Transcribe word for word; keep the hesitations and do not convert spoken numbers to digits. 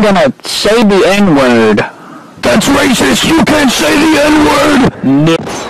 gonna say the N-word. That's racist! You can't say the N-word! No.